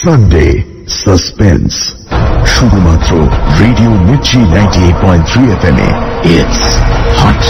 Sunday suspense, শুধুমাত্র radio Mirchi 98.3 FM এ। It's hot.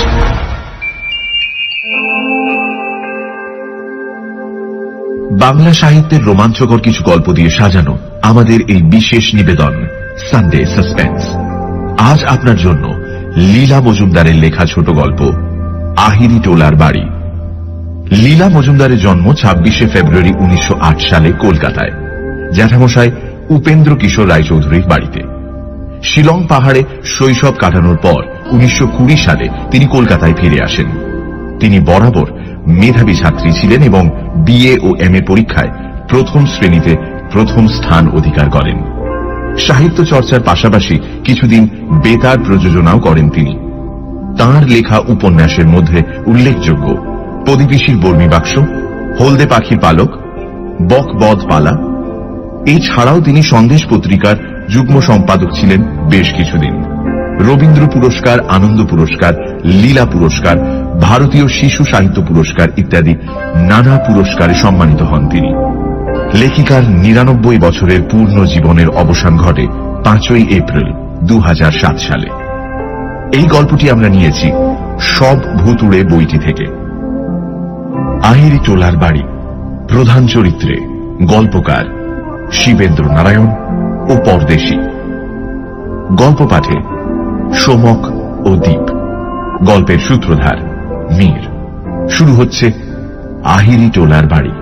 Bangla সাহিত্যের রোমাঞ্চকর কিছু গল্প দিয়ে সাজানো আমাদের এই বিশেষ নিবেদন সানডে সাসপেন্স। আজ আপনার জন্য লীলা মজুমদারের লেখা ছোট গল্প আহিরি টোলার বাড়ি। লীলা মজুমদারের জন্ম 26শে ফেব্রুয়ারি 1908 সালে কলকাতায় জ্যাঠামশাই উপেন্দ্র কিশোর রায়চৌধুরীর বাড়িতে। শিলং পাহাড়ে শৈশব কাটানোর পর 1920 সালে তিনি কলকাতায় ফিরে আসেন। তিনি বরাবর মেধাবী ছাত্রী ছিলেন এবং বিএ ও এমএ পরীক্ষায় প্রথম শ্রেণীতে প্রথম স্থান অধিকার করেন। সাহিত্য চর্চার পাশাপাশি কিছুদিন বেতার প্রযোজনাও করেন তিনি। তাঁর লেখা উপন্যাসের মধ্যে উল্লেখযোগ্য প্রদীপিসির বর্মী বাক্স, হলদে পাখির পালক, বক বদ পালা। এছাড়াও তিনি সন্দেশ পত্রিকার যুগ্ম সম্পাদক ছিলেন বেশ কিছুদিন। রবীন্দ্র পুরস্কার, আনন্দ পুরস্কার, লীলা পুরস্কার, ভারতীয় শিশু সাহিত্য পুরস্কার ইত্যাদি নানা পুরস্কারে সম্মানিত হন তিনি। লেখিকার 99 বছরের পূর্ণ জীবনের অবসান ঘটে 5ই এপ্রিল 2007 সালে। এই গল্পটি আমরা নিয়েছি সব ভুতুড়ে বইটি থেকে। আহিরি টোলার বাড়ি। প্রধান চরিত্রে গল্পকার শিবেন্দ্র নারায়ণ ও পরদেশী। গল্প পাঠে সোমক ও দীপ। গল্পের সূত্রধার মীর। শুরু হচ্ছে আহিরি টোলার বাড়ি।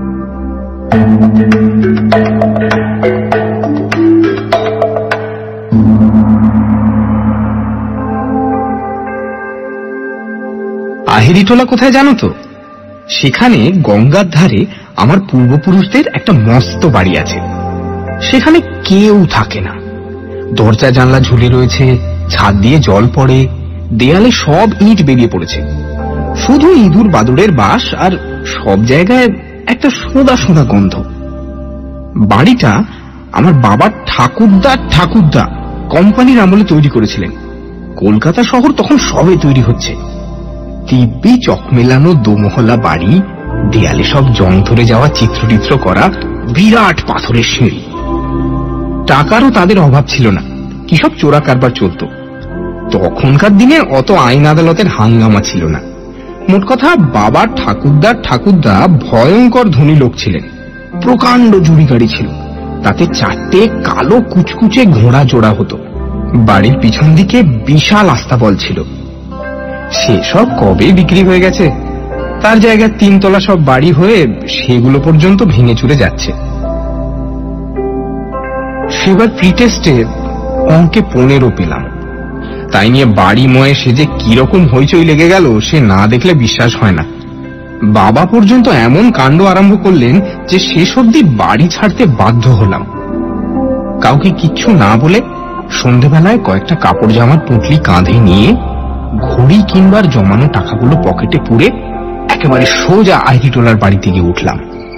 আহিরিটোলা কোথায় জানো তো? সেখানে গঙ্গার ধারে আমার পূর্বপুরুষদের একটা মস্ত বাড়ি আছে। সেখানে কেউ থাকে না। দরজা জানলা ঝুলে রয়েছে, ছাদ দিয়ে জল পড়ে, দেয়ালে সব ইট বেরিয়ে পড়েছে। শুধু ইঁদুর বাদুড়ের বাস, আর সব জায়গায় একটা সোঁদা সোঁদা গন্ধ। বাড়িটা আমার বাবার ঠাকুরদা কোম্পানির আমলে তৈরি করেছিলেন। কলকাতা শহর তখন সবে তৈরি হচ্ছে। দিব্যি চকমেলানো দোমহলা বাড়ি, দেয়ালে সব জং ধরে যাওয়া চিত্রটিত্র করা বিরাট পাথরের সিঁড়ি। টাকারও তাদের অভাব ছিল না, কি সব চোরা কারবার চলত। তখনকার দিনে অত আইন আদালতের হাঙ্গামা ছিল না। মোট কথা, বাবার ঠাকুরদা ভয়ঙ্কর ধনী লোক ছিলেন। প্রকাণ্ড জুড়ি গাড়ি ছিল, তাতে 4টে কালো কুচকুচে ঘোড়া জোড়া হতো। বাড়ির পিছন দিকে বিশাল আস্তাবল ছিল। সেসব কবে বিক্রি হয়ে গেছে। তার জায়গায় 3 তলা সব বাড়ি হয়ে সেগুলো পর্যন্ত ভেঙে চুরে যাচ্ছে। সেবার প্রিটেস্টে অঙ্কে 15 পেলাম। তাই নিয়ে বাড়ি ময়ে সে যে কিরকম হইচই লেগে গেল, সে না দেখলে বিশ্বাস হয় না। বাবা পর্যন্ত এমন কাণ্ড আরম্ভ করলেন যে শেষ অবধি বাড়ি ছাড়তে বাধ্য হলাম। কাউকে কিচ্ছু না বলে সন্ধেবেলায় কয়েকটা কাপড় জামার পুঁটলি কাঁধে নিয়ে ঘড়ি কিনবার জমানো টাকাগুলো পকেটে পুরে একেবারে সোজা আহিরিটোলার বাড়িতে গিয়ে উঠলাম।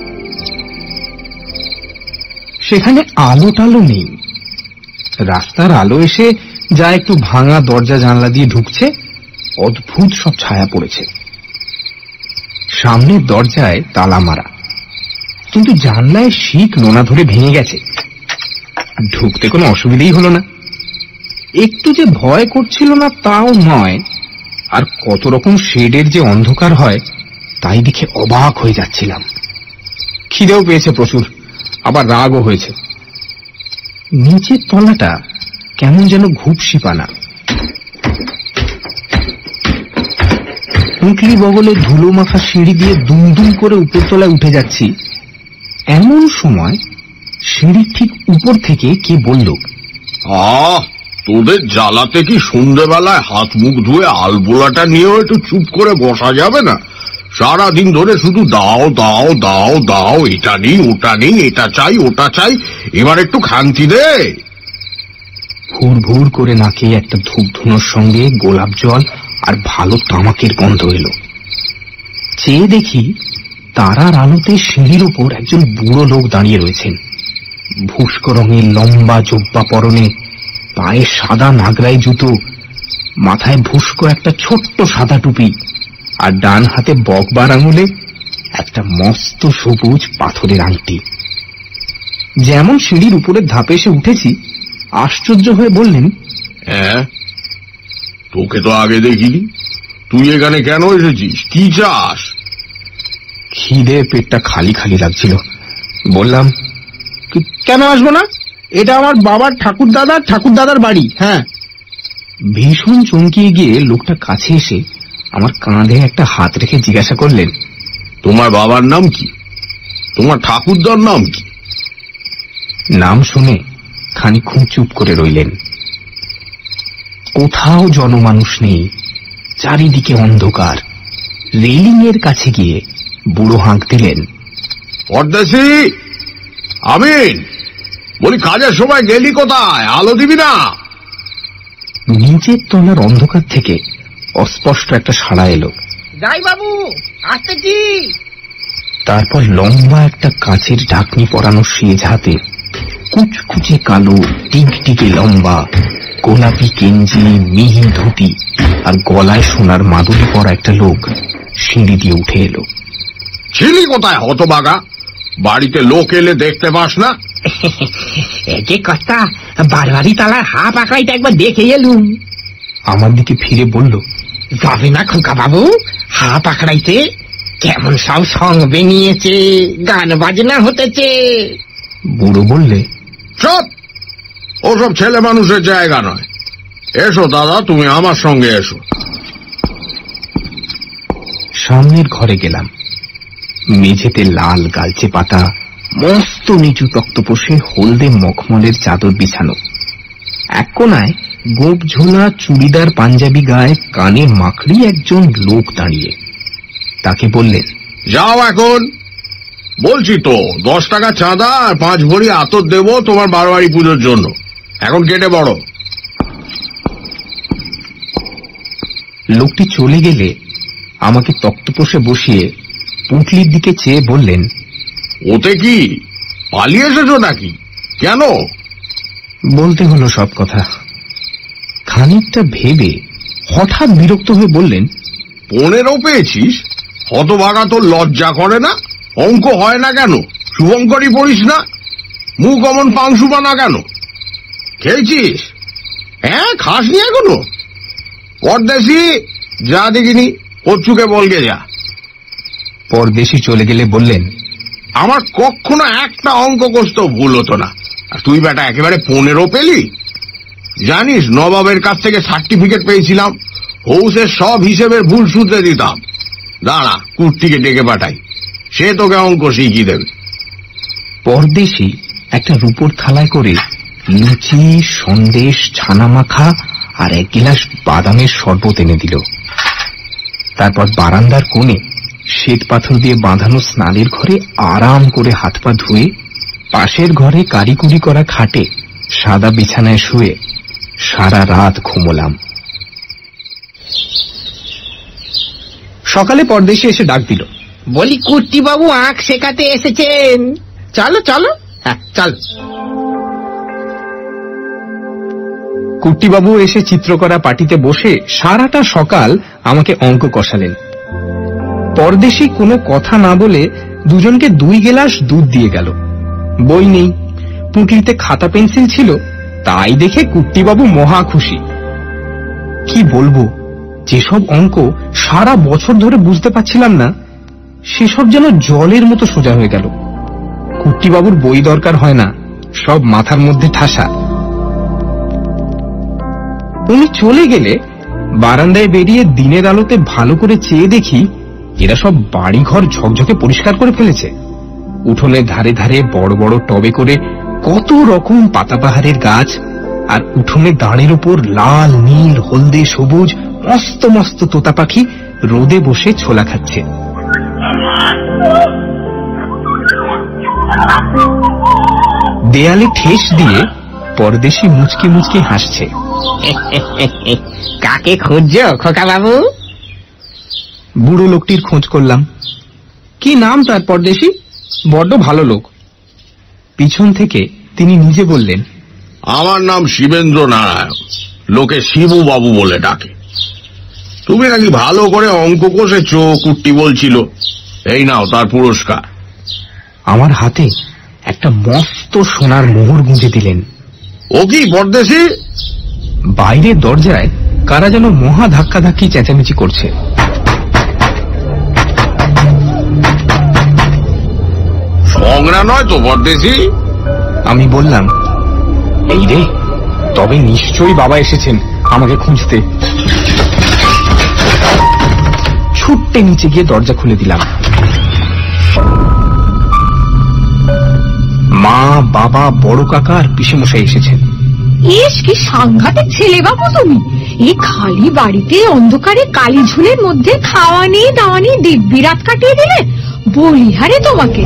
সেখানে আলো টালো নেই। রাস্তার আলো এসে যা একটু ভাঙা দরজা জানলা দিয়ে ঢুকছে, অদ্ভুত সব ছায়া পড়েছে। সামনের দরজায় তালা মারা, কিন্তু জানলায় শিক নোনা ধরে ভেঙে গেছে। ঢুকতে কোনো অসুবিধাই হলো না। একটু যে ভয় করছিল না তাও নয়, আর কত রকম শেডের যে অন্ধকার হয় তাই দেখে অবাক হয়ে যাচ্ছিলাম। খিদেও পেয়েছে প্রচুর, আবার রাগও হয়েছে। নিচের তলাটা কেমন যেন ঘুপসিপানা। পুঁটলি বগলে ধুলো মাখা সিঁড়ি দিয়ে দুমদুম করে উপরতলায় উঠে যাচ্ছি। এমন সময় সিঁড়ির ঠিক উপর থেকে কে বলল, তোদের জ্বালাতে কি সন্ধ্যেবেলায় হাত মুখ ধুয়ে আলবোলাটা নিয়েও একটু চুপ করে বসা যাবে না? সারাদিন ধরে শুধু দাও দাও দাও দাও, এটা নেই ওটা নেই, এটা চাই ওটা চাই, এবার একটু খান্তি দে। ভুর ভুর করে নাকে একটা ধূপ ধুনোর সঙ্গে গোলাপ জল আর ভালো তামাকের গন্ধ এলো। চেয়ে দেখি তারার আলোতে সিঁড়ির উপর একজন বুড়ো লোক দাঁড়িয়ে রয়েছেন। ভুস্কো রঙের লম্বা জোব্বা পরনে, পায়ে সাদা নাগরাই জুতো, মাথায় ভুস্কো একটা ছোট্ট সাদা টুপি, আর ডান হাতে বকবার আঙুলে একটা মস্ত সবুজ পাথরের আংটি। যেমন সিঁড়ির উপরের ধাপে এসে উঠেছি, আশ্চর্য হয়ে বললেন, হ্যাঁ, তোকে তো আগে দেখিনি। তুই এখানে কেন এসেছিস? কি চাস? খিদে পেটটা খালি খালি লাগছিল। বললাম, কেন আসবো না, এটা আমার বাবার ঠাকুরদাদার বাড়ি। হ্যাঁ। ভীষণ চমকিয়ে গিয়ে লোকটা কাছে এসে আমার কাঁধে একটা হাত রেখে জিজ্ঞাসা করলেন, তোমার বাবার নাম কি? তোমার ঠাকুরদার নাম কি? নাম শুনে খানিকক্ষণ চুপ করে রইলেন। কোথাও জনমানুষ নেই, চারিদিকে অন্ধকার। রেলিং এর কাছে গিয়ে বুড়ো হাঁক দিলেন, পরদেশি আমিন, বলি কাজের সময় গেলি কোথায়? আলো দিবি না? নিচের তলার অন্ধকার থেকে অস্পষ্ট একটা সাড়া এলো, যাই বাবু, আসতেছি। তারপর লম্বা একটা কাঁচের ঢাকনি পরানো সেজ হাতে, কুচকুচে কালো টিকটিকে লম্বা গোলাপি গেঞ্জি, মিহি ধুতি আর গলায় সোনার মাদুলি পরা একটা লোক সিঁড়ি দিয়ে উঠে এলো। ছিলি কোথায় হতবাগা? বাড়িতে লোক এলে দেখতে পাস না? যে কর্তা, বারবারই তালার হা পাকড়াইটা একবার দেখে এলুম। আমার দিকে ফিরে বলল, যাবে না খোকা বাবু হা পাকড়াইতে? কেমন সব সঙ্গ বেনিয়েছে, গান বাজনা হতেছে। বুড়ো বললে, চুপ, ওসব ছেলে মানুষের জায়গা নয়। এসো দাদা, তুমি আমার সঙ্গে এসো। সামনের ঘরে গেলাম। মেঝেতে লাল গালচে পাতা, মস্ত নিচু তক্তপোষে হলদে মখমলের চাদর বিছানো। এক কোনায় গোপ ঝোলা চুড়িদার পাঞ্জাবি গায়ে কানে মাখড়ি একজন লোক দাঁড়িয়ে। তাকে বললেন, যাও এখন। বলছি তো 10 টাকা চাঁদা আর 5 ভরি আতর দেবো তোমার বারোয়ারি পুজোর জন্য। এখন কেটে বড়। লোকটি চলে গেলে আমাকে তক্তপোষে বসিয়ে পুঁটলির দিকে চেয়ে বললেন, ওতে কি পালিয়ে এসেছো নাকি? কেন? বলতে হলো সব কথা। খানিকটা ভেবে হঠাৎ বিরক্ত হয়ে বললেন, 15 পেয়েছিস? হতভাগা, তোর লজ্জা করে না? অঙ্ক হয় না কেন? শুভঙ্করই পড়িস না? মুখ অমন পাংশু বানা কেন? খেয়েছিস? হ্যাঁ, খাসনি এখনো? পরদেশি যা দেখিনি, কচ্ছুকে বলগে যা। পরদেশি চলে গেলে বললেন, আমার কখনো একটা অঙ্ক কষতেও ভুল হতো না, আর তুই বেটা একেবারে 15 পেলি? জানিস নবাবের কাছ থেকে সার্টিফিকেট পেয়েছিলাম, হৌসের সব হিসেবের ভুল শুধরে দিতাম। দাঁড়া, কুর্তিকে ডেকে পাঠাই, সে তোকে অঙ্ক শিখিয়ে দেবে। পরদেশি একটা রূপোর থালায় করে লুচি, সন্দেশ, ছানা মাখা আর 1 গ্লাস বাদামের শরবত এনে দিল। তারপর বারান্দার কোণে শ্বেত পাথর দিয়ে বাঁধানো স্নানের ঘরে আরাম করে হাত পা ধুয়ে, পাশের ঘরে কারিকুরি করা খাটে সাদা বিছানায় শুয়ে সারা রাত ঘুমোলাম। সকালে পরদেশি এসে ডাক দিল, বলি কুর্তি বাবু আঁখ শেখাতে এসেছেন, চলো চলো। হ্যাঁ চল। কুট্টিবাবু এসে চিত্রকরা পাটিতে বসে সারাটা সকাল আমাকে অঙ্ক কষালেন। পরদেশি কোনো কথা না বলে দুজনকে 2 গ্লাস দুধ দিয়ে গেল। বই নেই, পুঁটলিতে খাতা পেন্সিল ছিল, তাই দেখে কুট্টিবাবু মহা খুশি। কি বলবো, যেসব অঙ্ক সারা বছর ধরে বুঝতে পারছিলাম না, সেসব যেন জলের মতো সোজা হয়ে গেল। কুট্টিবাবুর বই দরকার হয় না, সব মাথার মধ্যে ঠাসা। উনি চলে গেলে বারান্দায় বেরিয়ে দিনের আলোতে ভালো করে চেয়ে দেখি এরা সব বাড়িঘর ঝকঝকে পরিষ্কার করে ফেলেছে। উঠোনের ধারে ধারে বড় বড় টবে করে কত রকম পাতাবাহারের গাছ, আর উঠোনে দাঁড়ের উপর লাল, নীল, হলদে, সবুজ মস্ত মস্ত তোতা পাখি রোদে বসে ছোলা খাচ্ছে। দেয়ালে ঠেস দিয়ে পরদেশি মুচকি মুচকি হাসছে। কাকে খুঁজছো খোকা বাবু? বুড়ো লোকটির খোঁজ করলাম। কি নাম তার? পরদেশি, বড্ড ভালো লোক। পিছন থেকে তিনি নিজে বললেন, আমার নাম শিবেন্দ্র নারায়ণ, লোকে শিবু বাবু বলে ডাকে। তুমি নাকি ভালো করে অঙ্ক কষেছো, কুট্টি বলছিল। এই নাও তার পুরস্কার। আমার হাতে একটা মস্ত সোনার মোহর গুঁজে দিলেন। ও কি পরদেশি? বাইরের দরজায় কারা যেন মহা ধাক্কাধাক্কি চেঁচামেচি করছে। সংরা নয় তো পরদেশি? আমি বললাম, এই রে, তবে নিশ্চয়ই বাবা এসেছেন আমাকে খুঁজতে। ছুট্টে নিচে গিয়ে দরজা খুলে দিলাম। মা, বাবা, বড় কাকা আর পিসেমশাই এসেছেন। ইস, কি সাংঘাতিক ছেলে বাবু তুমি! এই খালি বাড়িতে অন্ধকারে কালি ঝুলের মধ্যে খাওয়া নেই দাওয়া নেই দিব্যি রাত কাটিয়ে দিলে, বলিহারে তোমাকে।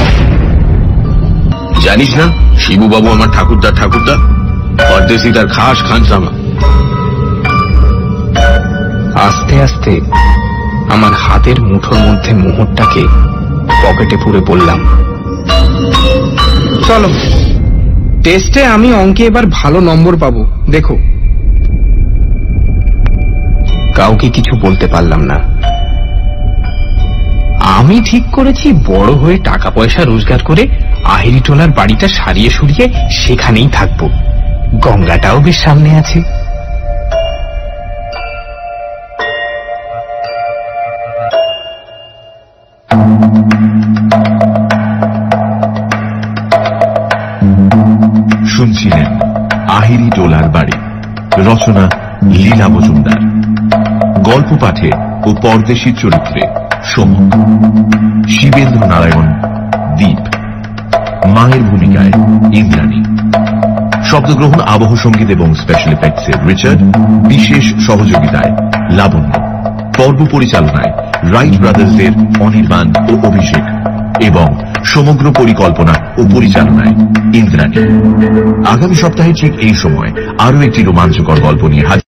জানিস না শিবু বাবু আমার ঠাকুরদা পরদেশি তার খাস খানসামা। আস্তে আস্তে আমার হাতের মুঠোর মধ্যে মোহরটাকে পকেটে পুরে বললাম, চলো, টেস্টে আমি অঙ্কে এবার ভালো নম্বর পাবো, দেখো। কাউকে কিছু বলতে পারলাম না। আমি ঠিক করেছি বড় হয়ে টাকা পয়সা রোজগার করে আহিরিটোলার বাড়িটা সারিয়ে সুরিয়ে সেখানেই থাকবো। গঙ্গাটাও বেশ সামনে আছে। শুনছিলেন আহিরিটোলার বাড়ি, রচনা লীলা মজুমদার, গল্প পাঠে ও পরদেশী চরিত্রে সমক, শিবেন্দ্র নারায়ণ দীপ, মায়ের ভূমিকায় ইন্দ্রাণী, শব্দগ্রহণ, আবহ সঙ্গীত এবং স্পেশাল এফেক্টসে রিচার্ড, বিশেষ সহযোগিতায় লাবণ্য, পর্ব পরিচালনায় রাইট ব্রাদার্সের অনির্বাণ ও অভিষেক এবং সমগ্র পরিকল্পনা ও পরিচালনায় ইন্দ্রাণী। আগামী সপ্তাহে ঠিক এই সময় আরো একটি রোমাঞ্চকর গল্প নিয়ে হাজির।